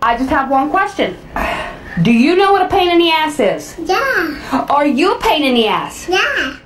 I just have one question. Do you know what a pain in the ass is? Yeah. Are you a pain in the ass? Yeah.